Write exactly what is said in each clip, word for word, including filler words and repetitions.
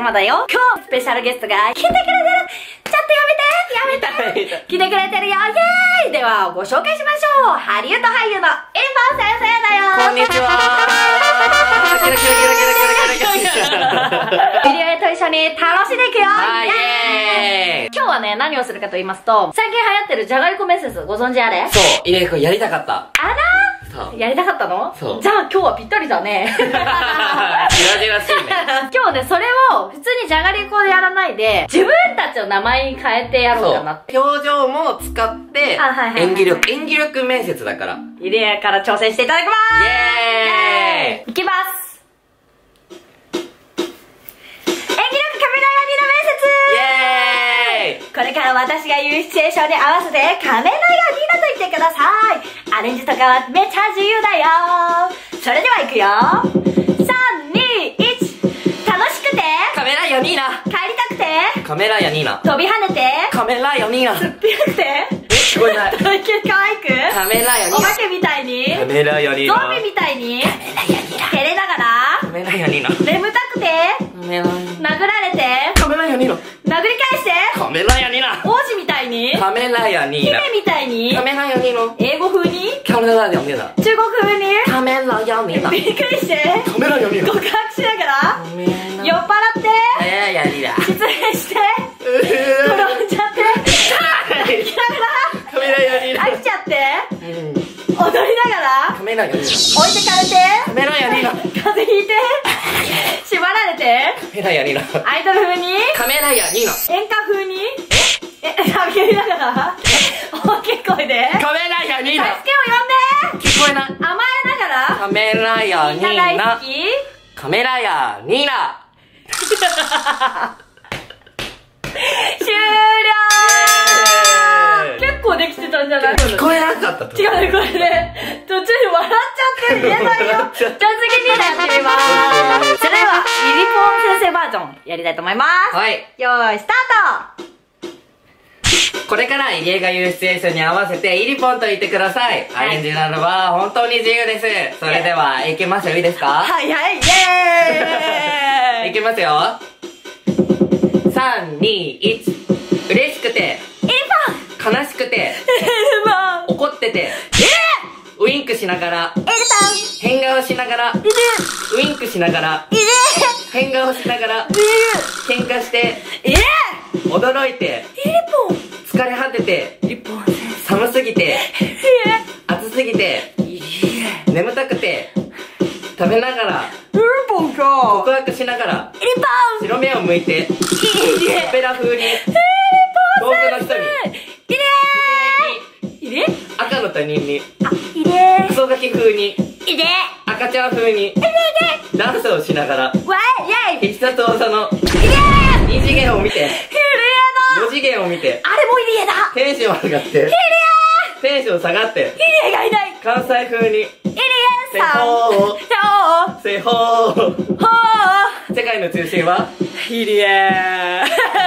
テマだよ。今日スペシャルゲストが来てくれてる。ちょっとやめてやめて来てくれてるよ。イエーイ。ではご紹介しましょう。ハリウッド俳優のエリポン先生だよ。 こんにちはー。キラキラキラキラキラキラキラ。 ビデオと一緒に楽しんでいくよ。 はい、イエーイ。 今日はね、何をするかと言いますと、最近流行ってるじゃがりこ面接ご存知あれ？ そう、入れ子やりたかった。 あらそう。 やりたかったの？ そう。 じゃあ今日はぴったりだね。 じらじらしいね。 今日ね、それを普通にじゃがりこでやらないで、自分たちの名前に変えてやろうかなって。 表情も使って、演技力、演技力面接だから。 イデアから挑戦していただきまーす。 イエーイ。 いきます。演技力カメラヤニの面接。 イエーイ。 これから私が言うシチュエーションに合わせてカメラヤニナと言ってください。アレンジとかはめちゃ自由だよ。それではいくよ。さん、に、いち。楽しくてカメラヤニーナ。 帰りたくてカメラヤニーナ。 飛び跳ねてカメラヤニーナ。 すっぴなくてえ、聞こえない。 可愛くカメラヤニーナ。 お化けみたいにカメラヤニーナ。 ゾンビみたいにカメラヤニーナ。 照れながらカメラヤニーナ。 眠たくてカメラヤニーナ。 殴られてカメラヤニーナ。 殴り返してカメラヤニーナ。 王子みたいにカメラヤニーナ。 姫みたいにカメラヤニーナ。 英語風にカメラヤニーナ。 中国風にカメラヤニーナ。 びっくりしてカメラヤニーナ。 告白しながらカメラ酔っ払ってカメラヤニーナ。 失礼して転んじゃって泣きながらカメラヤニーナ。 飽きちゃってうん踊りながらカメラヤニーナ。 置いてかれてカメラヤニーナ。 風邪ひいて縛られてカメラヤニーナ。 アイドル風にカメラヤニーナ。 演歌風にえ叫びながら大きい声でカメラヤニーナ。 助けを呼んで聞こえない。 甘えながらカメラヤニみんな大ーナ好。きカメラヤニーナ。 終了結構できてたんじゃない？ 聞こえなかったと。 違うね、これね途中で笑っちゃって言えないよ。じゃあ次にやってみまーす。それではリリポン先生バージョンやりたいと思います。 はい。 よーいスタート。 これから入江が言うシチュエーションに合わせてイリポンと言ってください。アレンジなどは本当に自由です。それでは、いきますよ。いいですか？ はいはい、イエーイ。 いきますよ。さん、に、いち。嬉しくて、 イリポン悲しくて、 エルマン怒ってて、ウインクしながら、 エルさん変顔しながら、 いるウインクしながら、 いる変顔しながら、 いる喧嘩して、 いる驚いて、 イリポン疲れ果てて、 イリポン先寒すぎて、 生暑すぎて、 いる眠たくて、食べながら、 イリポンか告白しながら、 イリポン白目を向いて、 いるオペラ風に、遠くの人に、 いれいれ赤の他人に、 あ、いれクソガキ風に、 いれ赤ちゃん風に、ダンスをしながら、 わいイェイ必殺技のいれに次元を見て、 いれよ次元を見て、 だあれもいれだテンション上がって、テンション下がって、 いれがいない関西風に、 いれさんほほー、せほー、 ーほ世界の中心は、 ーいれー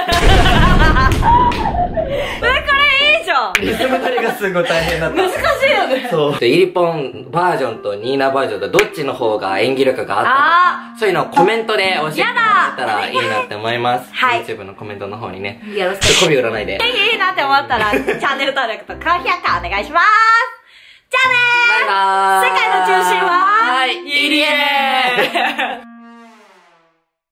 え、これいいじゃんリズム取りがすごい大変だった。 難しいよねそう。で、イリポンバージョンとニーナバージョンとどっちの方が演技力があったのか、そういうのをコメントで教えてもらえたらいいなって思います。 はい YouTube のコメントの方にね。 よろしく媚び売らないで。 いいなって思ったらチャンネル登録と高評価お願いしますじゃあねーバイバーイ。 世界の中心ははい、イリエー